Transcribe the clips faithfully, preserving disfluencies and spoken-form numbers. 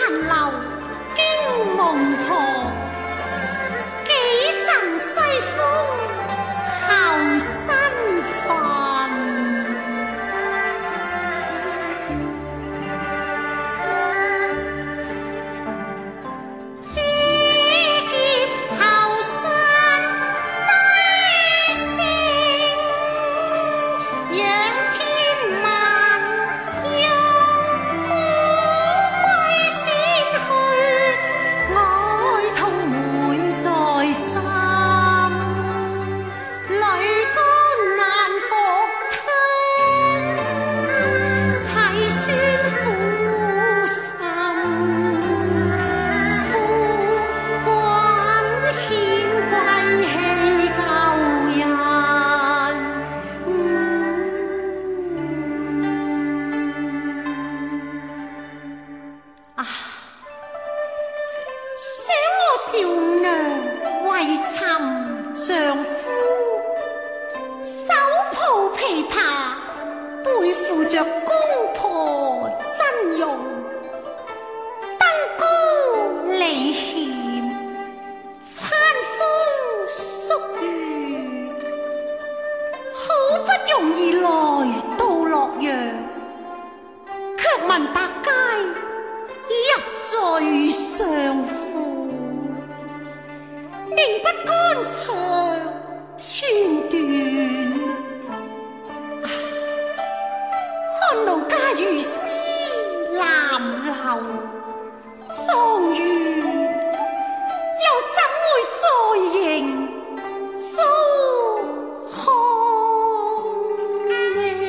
殘留驚夢破，幾陣西風後身份。知劫後身低聲，仰天問用古規先去，愛痛會在心，淚乾難復吞，凄酸苦心。趙娘為尋丈夫，手抱琵琶，背負着公婆真容，登高離險，餐風宿雨，好不容易來到洛陽，卻聞百佳入贅相夫。寧不肝腸寸斷，看奴家如絲南流，狀元又怎會再迎糟糠呢？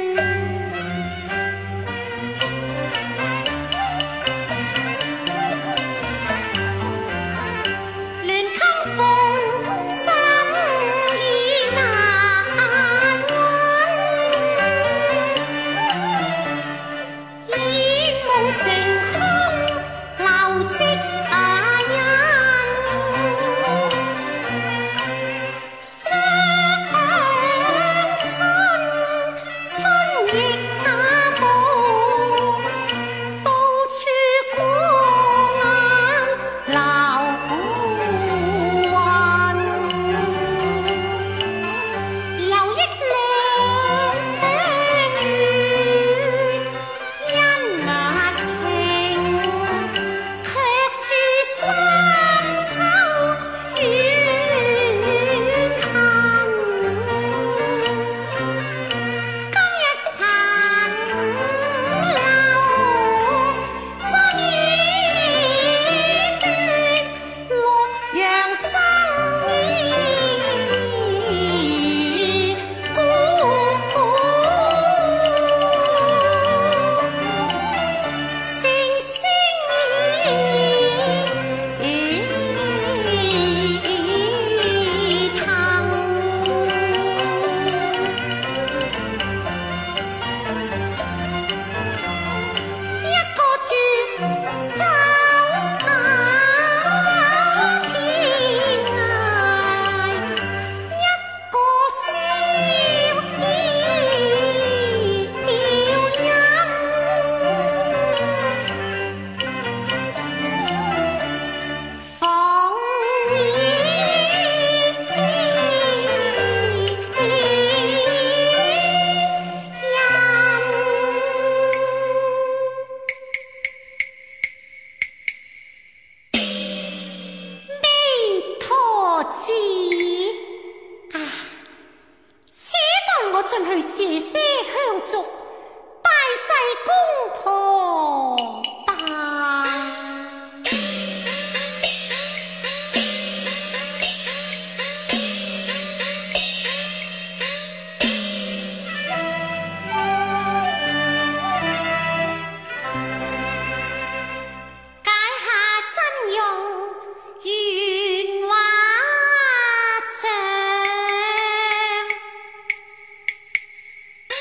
進去謝些香燭，拜祭公婆吧。解下真容原畫像。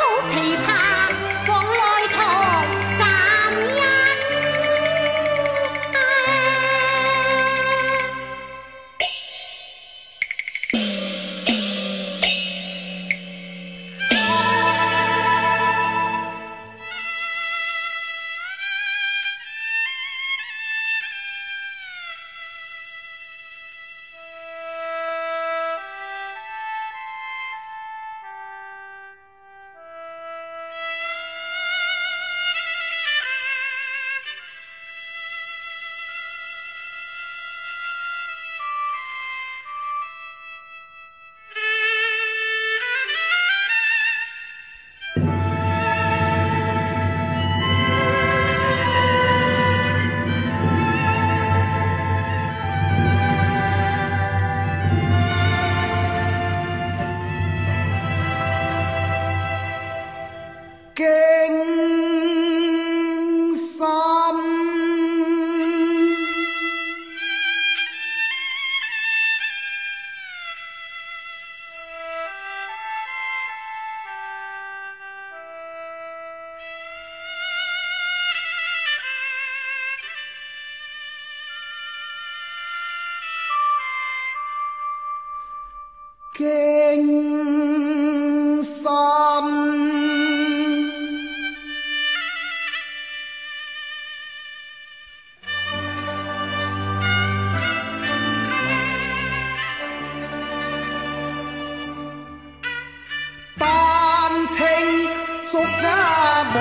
琵琶，往来堂站人。 驚心丹青竹一木，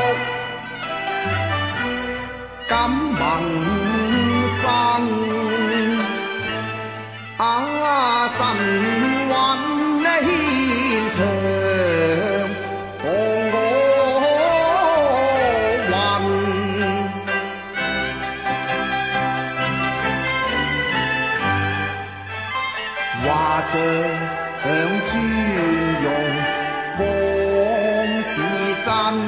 感盟生啊神韻牽長，同我運，畫像專用方似真。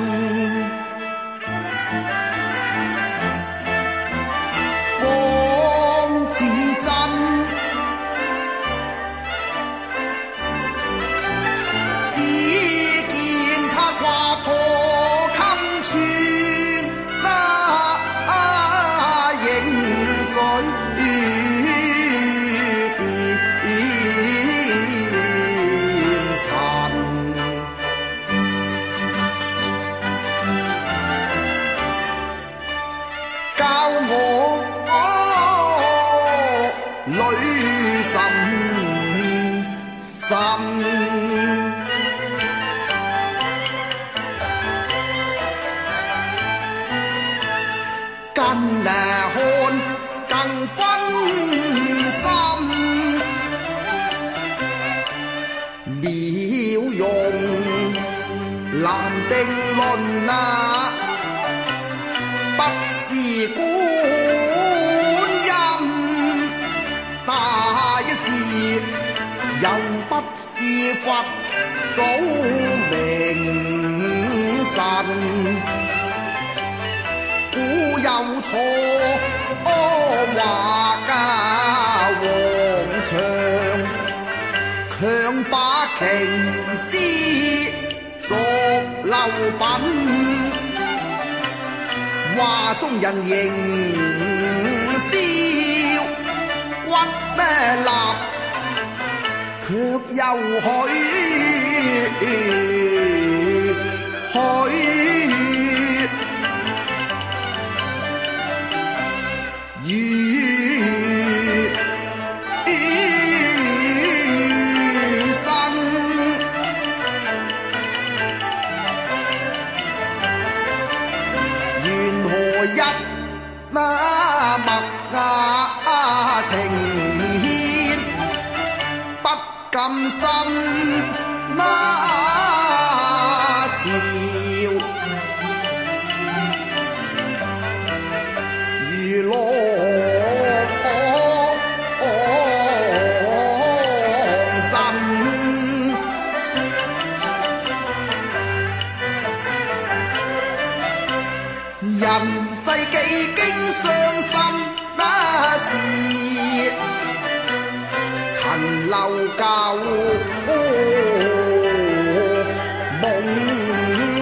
更看更分心，妙用難定論啊，不是觀音，大事又不是佛祖明神。古有錯柯畫家黃牆，強把瓊枝作漏品，畫中人形燒骨呢立，卻又許許如生，緣何一那默雅情牽，不甘心那朝。如羅陣，人世幾經傷心那時，陳留舊夢。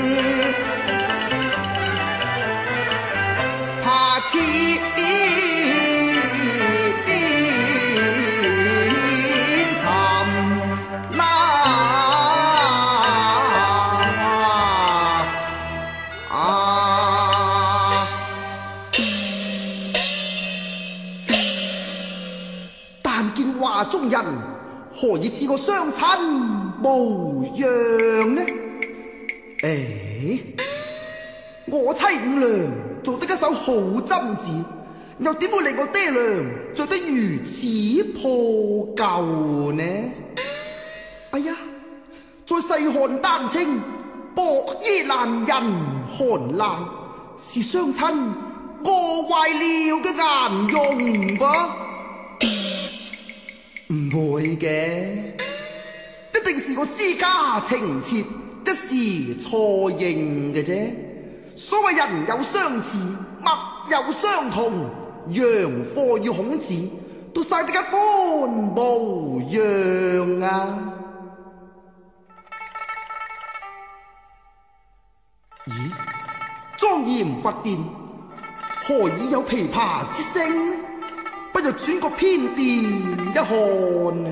中人，何以似個相親模樣呢？誒，我妻五娘做得一手好針子，又點會令我爹娘着得如此破舊呢？哎呀，在細看丹青，薄衣爛人寒冷，是相親過壞了嘅顏容吧？唔會嘅，一定是我私家情切，一時錯認嘅啫。所謂人有相似，物有相同，楊過與孔子都生得一般模樣啊！咦，莊嚴佛殿，何以有琵琶之聲呢？不如轉個偏殿一看啊！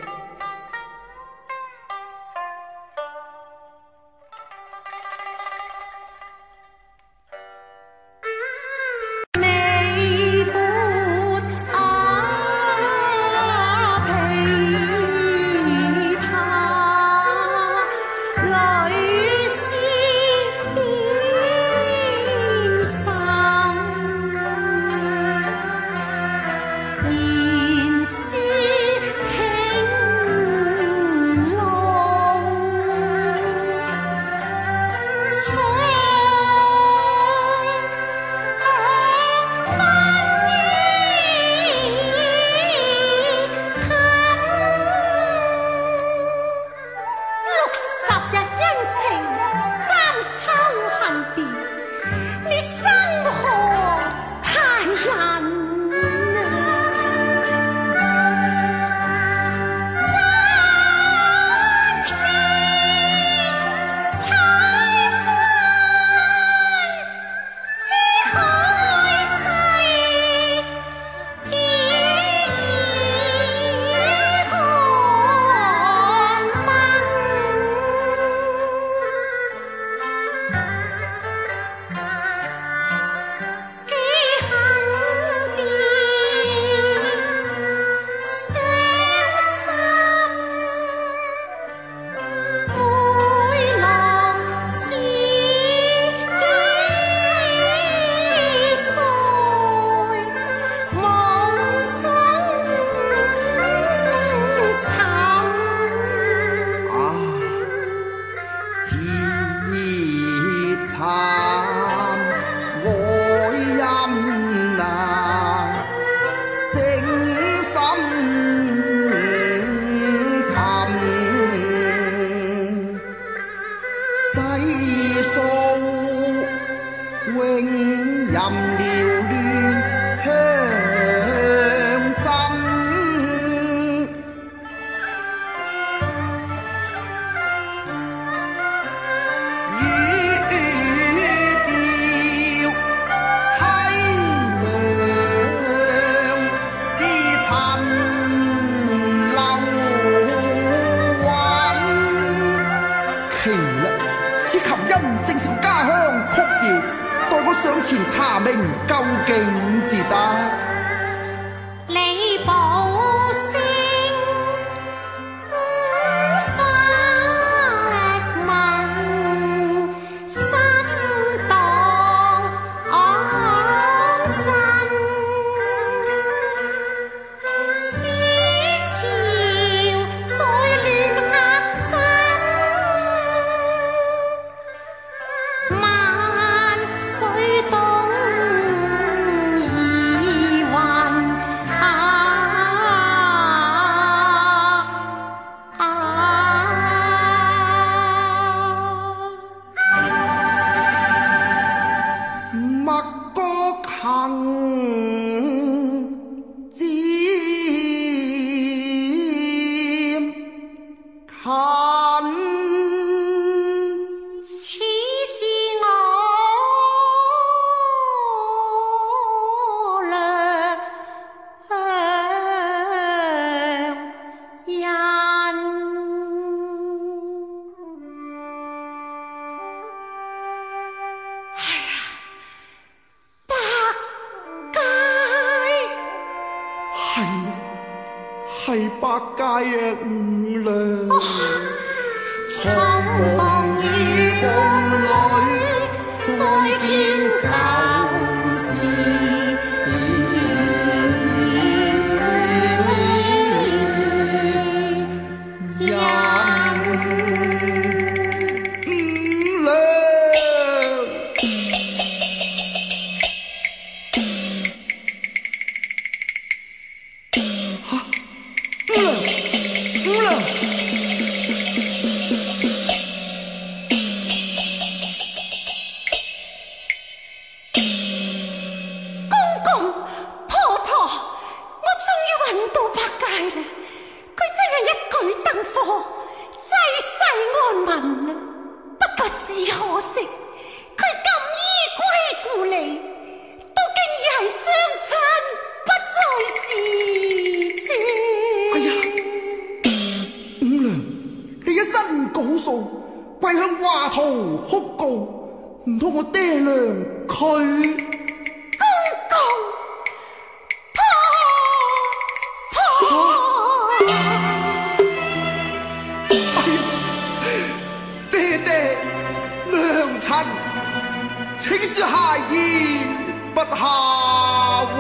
上前查明究竟至得。 李寶聲發問，心當真，思潮在亂額心。萬水東移雲。 界五娘， 重逢于夢裏，再見舊時人。 跪向華佗哭告，唔通我爹娘佢公公婆婆？ 哎呀，爹爹娘親，請恕孩兒不孝啊！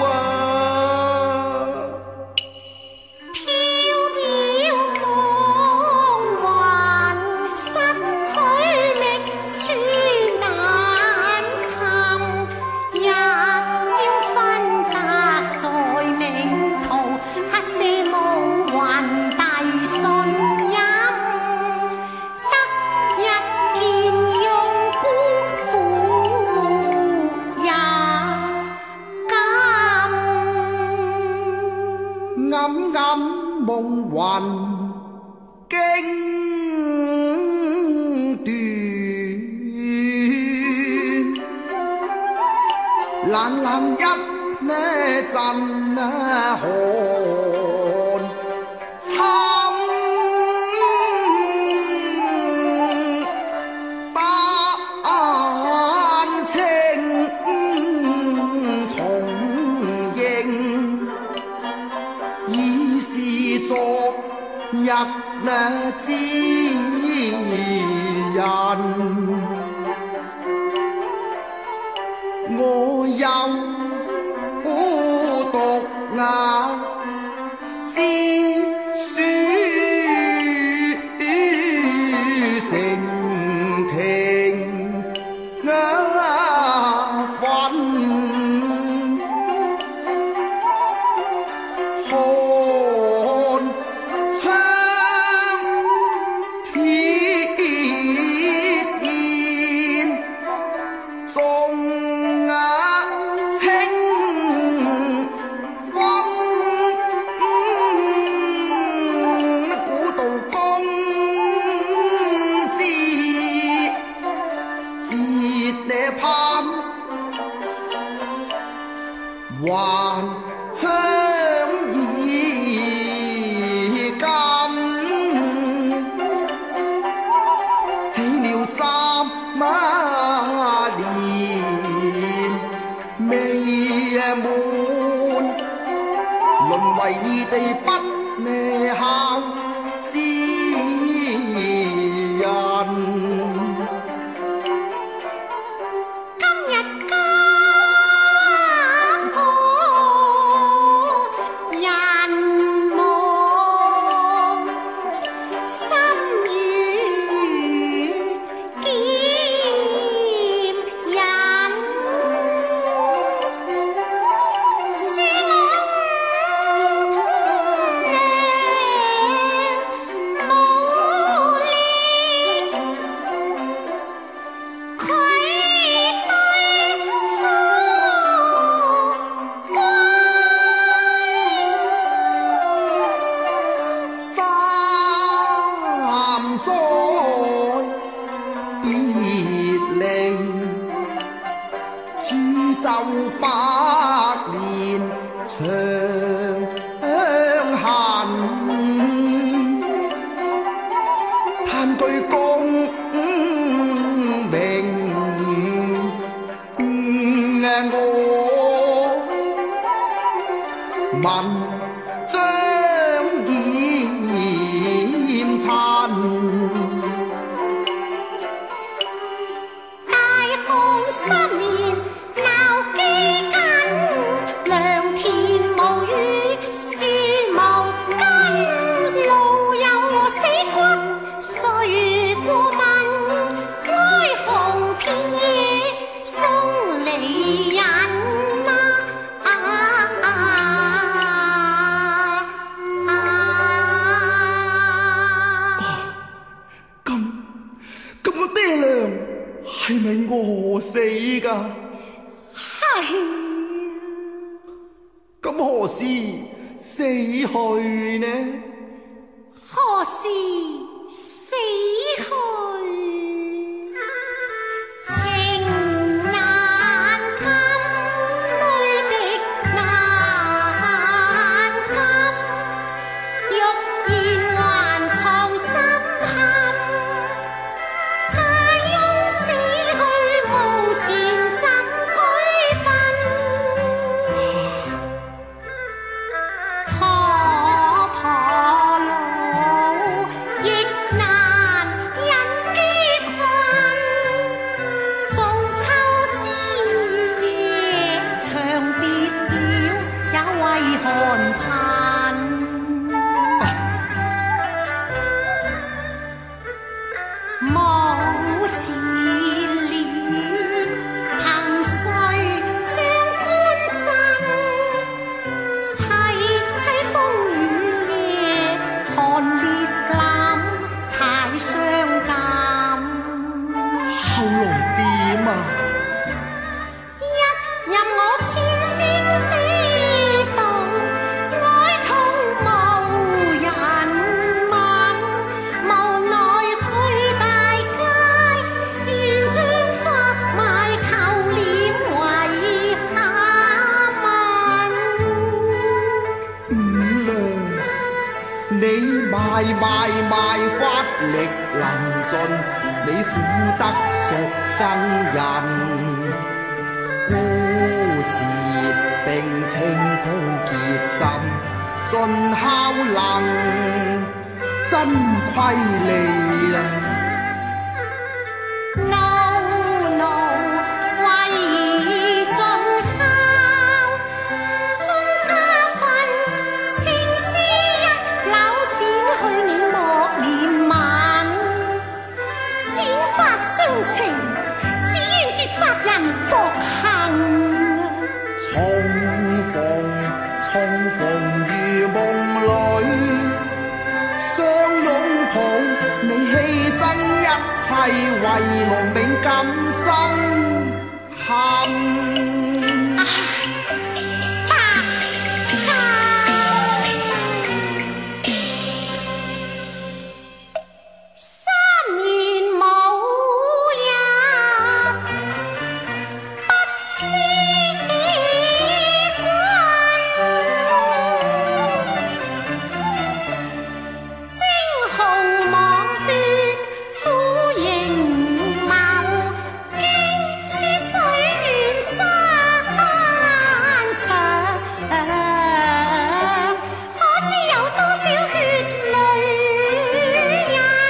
暗暗夢魂經斷，冷冷一呢陣呢寒侵，丹青重映。已是昨日呢之人，我有獨眼詩書成庭分。還鄉已今，起了三年未滿，淪為異地不呢孝之人。再別離，煮酒百年長恨，嘆句功名我問將以係咪餓死㗎？ 係咁何時死去呢？ 何時死去？情難禁，淚滴難禁，欲言還藏心坎。家翁死去無錢怎舉殯？可婆路亦難忍飢困，中秋之夜長別了也為寒貧。無錢了，憑誰將官振？凄凄風雨夜，寒烈凜，太傷感。 後來點啊？ 一任我千聲悲動，哀痛無人問，無奈去大街，願將發埋求憐為下問。 五娘，你賣賣賣法力臨盡，你苦得熟更人。孤節並清高潔心，盡孝能，真虧你啊！ 怒怒為盡孝，盡家訓，情絲一縷剪去你莫憐憫。剪髮傷情，只願結髮人薄幸。 重逢重逢如夢裏，相擁抱，你犧牲一切為龍銘感心恨。 白頭三年無日不思君，精紅網斷苦形貌，經是水遠山長，可知有多少血淚印？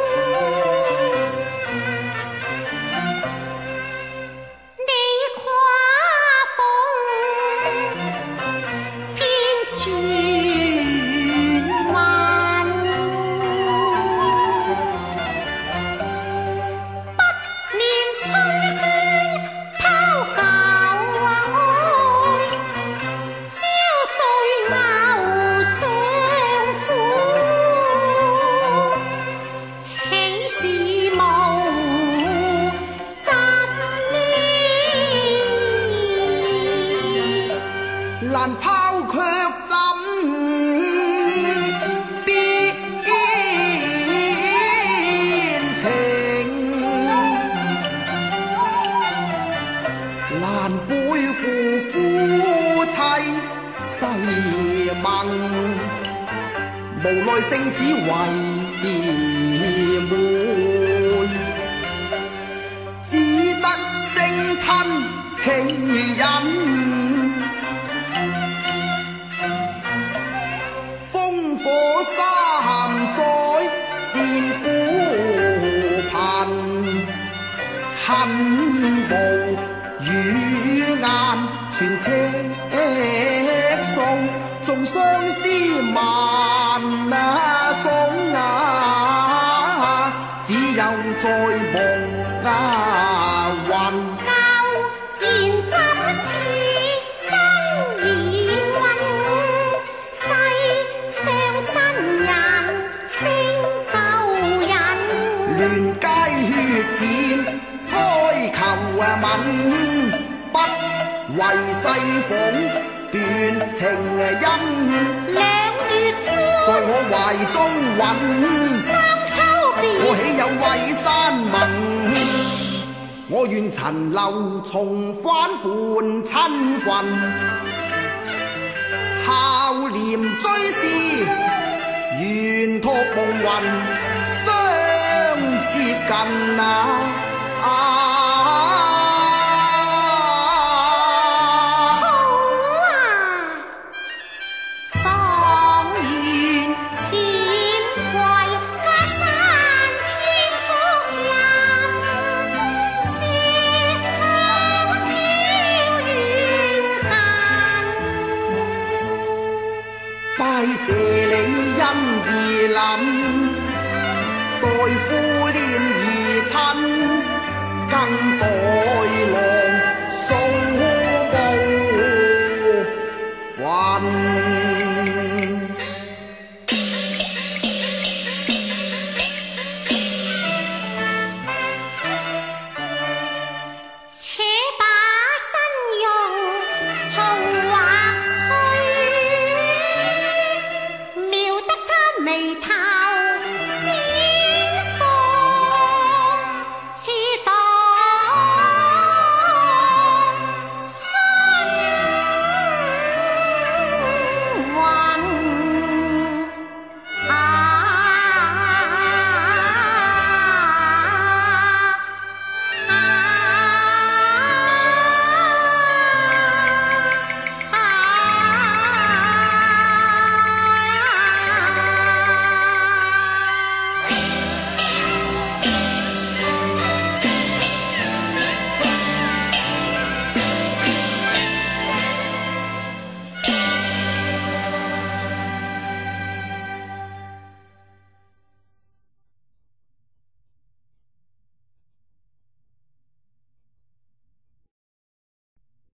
你誇諷偏傳聞，不念春圈拋舊愛，朝醉偶相負，喜事無心念。 難拋卻怎變情？難背負夫妻誓盟，無奈聖子為門，只得聲吞氣忍。烽火三載戰孤貧，恨無語顏全赤送，縱相思萬種啊，只有在夢啊魂。 舊言怎似生兒運，世上新人勝舊人。 亂街血戰。 吻，不為西鳳斷情恩。 兩月歡， 在我懷中韻， 三秋別， 我豈有畏山盟？我願陳留重返伴親份，孝廉追思，沿途夢魂相接近啊！啊拜謝你恩義臨。